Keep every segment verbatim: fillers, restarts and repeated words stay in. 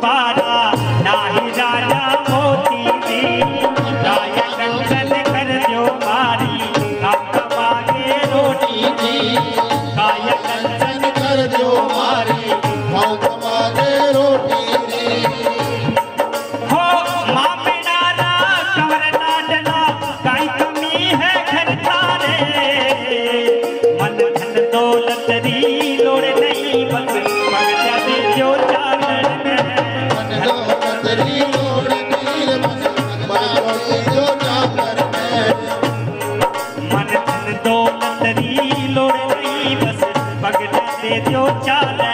छुपारा नाही राजा मोती दी गाय कंचन कर जो मारी आपका मांगे रोटी दी गाय कंचन कर जो मारी आपका मांगे रोटी दी हो माँ बेनारा कवर डाडला काई कमी है घर तारे मन धन दौलत री लोड़ नहीं बस मगजा दे जो चालन मन दौलत री लोड़ नहीं बस मगजा दे जो चालन मन धन दौलत री लोड़ नहीं बस मगजा दे जो चालन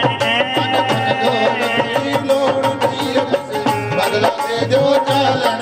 लोड़ नहीं बस बदला दे जो चालन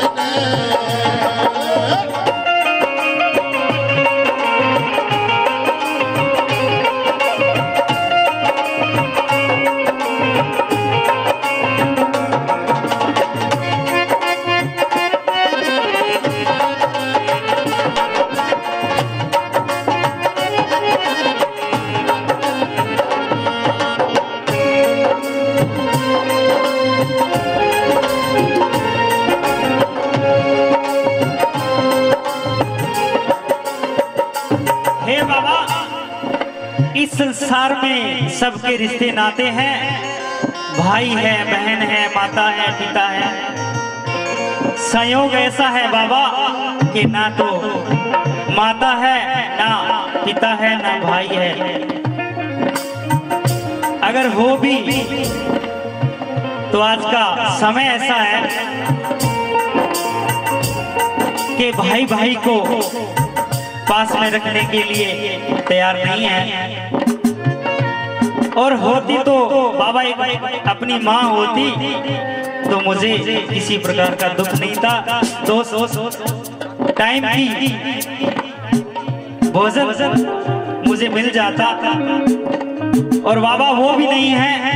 हे बाबा, इस संसार में सबके रिश्ते नाते हैं, भाई है, बहन है, माता है, पिता है। संयोग ऐसा है बाबा कि ना तो माता है, ना पिता है, ना भाई है। अगर हो भी तो आज का समय ऐसा है कि भाई भाई को पास में रखने के लिए तैयार नहीं है। और होती तो बाबा एक अपनी माँ होती तो मुझे किसी प्रकार का दुख नहीं था। दो सौ टाइम की भोजन मुझे मिल जाता और बाबा वो भी नहीं है।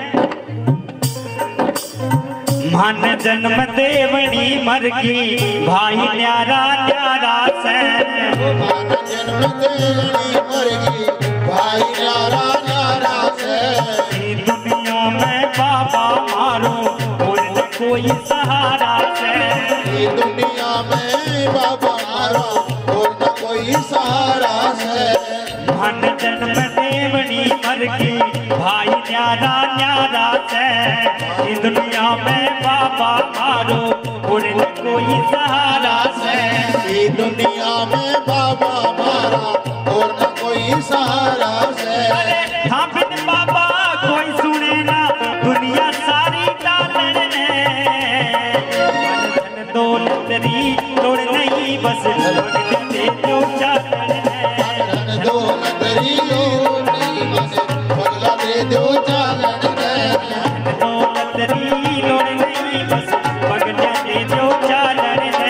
मन जन्म देवनी मर की भाई न्यारा न्यारा से मन जन्म देवनी मर की भाई न्यारा न्यारा से दुनिया में बाबा मारो और न कोई सहारा से दुनिया में बाबा मारो और न कोई सहारा से मन जन्म देवनी मर की भाई न्यारा न्यारा से दुनिया में बाबा मारो और न कोई सहारा से दुनिया में बाबा मारा और न कोई सहारा से हाँ बिन बाबा कोई सुने ना दुनिया सारी डालन धन दौलत री लोड़ नहीं बस दे जो चालन धन दौलत री लोड़ नहीं बस बदला दे दो चालन दौलत री लोड़ नहीं बस बगला दे जो चालन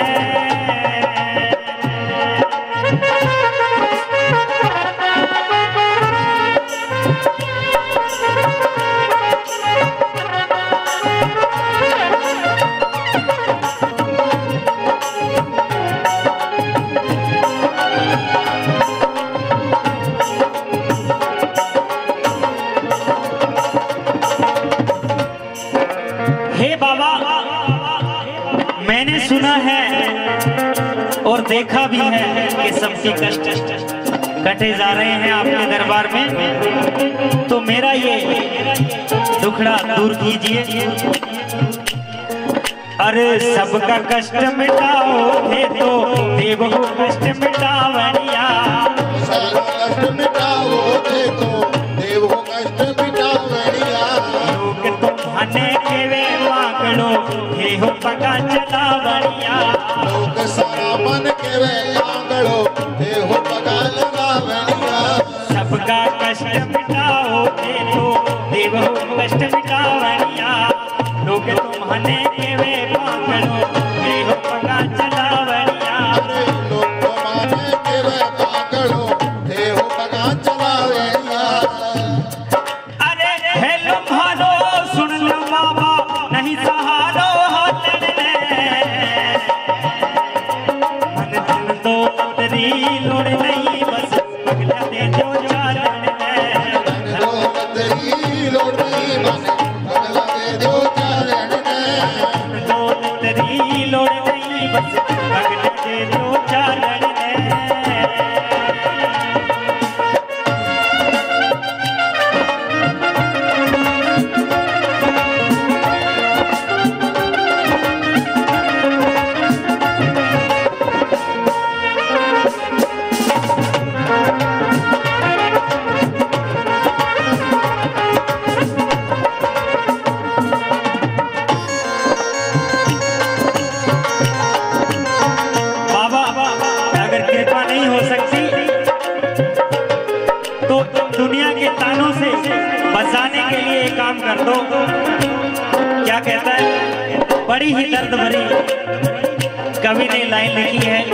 हे बाबा, मैंने सुना है और देखा भी है कि सबके कष्ट कटे जा रहे हैं आपके दरबार में, तो मेरा ये दुखड़ा दूर कीजिए। अरे सबका कष्ट मिटाओगे तो देव को कष्ट मिटावनिया सबका कष्ट मिटाओगे तो देव को कष्ट मिटावनिया लोग तुम्हाने के वे मांगलो हे हो पका चलावनिया लोग सारा मन के वे मांगलो हे हो पका लगावनिया सबका कष्ट मिटाओगे तो देव को कष्ट मिटावनिया लोग तुम्हाने के वे मांगलो हे हो पका चलावनिया लोग माने के वे मांगलो हे हो पका चलावनिया अरे हेलो भालो सुन लो बाबा नहीं सहारो हाथ मन धन दौलत री लोड़ नहीं बस पगला दे जो चालन तो दुनिया के तानों से बचाने के लिए एक काम कर दो। क्या कहता है, बड़ी ही दर्द भरी कवि ने लाइन लिखी है,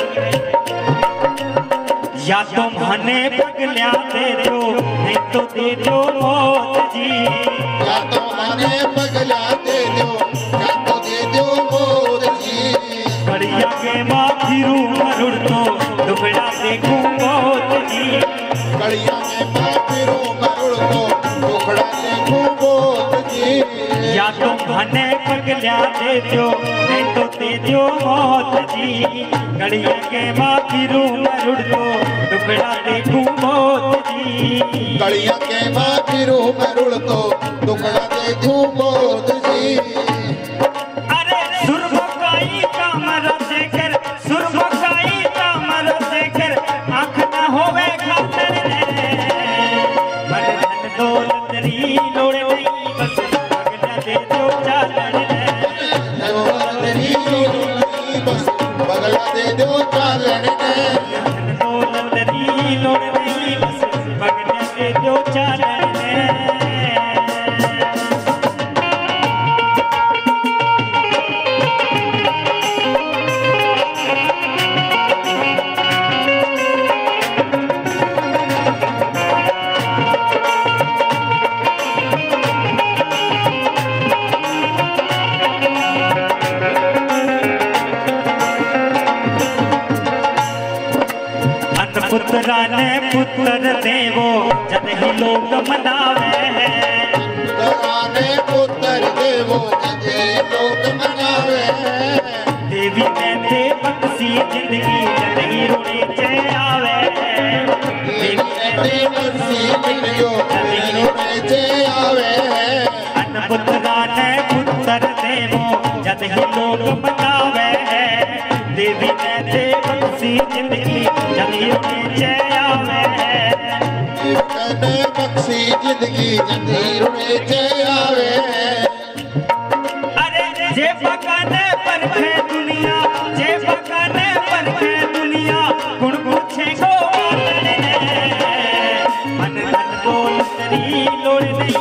या तो मने पगल्या दे दो नहीं तो दे दो मौत जी, या तो मने पगल्या दे दो या तो दे दो मौत जी। बढ़िया के माथिरू मरुड़ तो दुबड़ा देखूं मौत जी, बढ़िया के माथिरू मरुड़ तो दुबड़ा देखूं मौत जी। या तो मने पगल्या दे दो नहीं तो दे दो मौत जी, गड़िया के माथिरू मरुड़ तो दुबड़ा देखूं मौत जी। गड़िया के माथिरू मरुड़ तो दुबड़ा देखूं मौत जी। अरे सुरबकाई कामर देकर, सुरबकाई कामर देकर आँख न होवे खातर रे, मन धन दौलत री लोड़ नहीं बस पगला दे दो चालन रे, दौलत री लोड़ नहीं बस पगला दे दो चालन रे, धन दौलत री लोड़ नहीं बस पगला दे दो चालन रे। पुत्रा ने पुत्र देवो जद ही लोग मनावे हैं, पुत्रा ने पुत्र देवो जद ही लोग मनावे हैं। देवी ने दे बख्शी जिंदगी जद ही रोने चे आवे हैं, देवी ने दे बख्शी जिंदगी जद ही रोने चे आवे हैं। अन्न पुत्रा ने पुत्र देवो जद ही लोग मनावे हैं, देवी ने दे बख्शी जिंदगी जद ही रोने चे आवे हैं, देवी ने बख्शी जिंदगी जद ही रोने चे आवे हैं। अरे जे पकाने परखे दुनिया, जे पकाने परखे दुनिया गुण पूछे को मन धन दौलत री लोड़ नहीं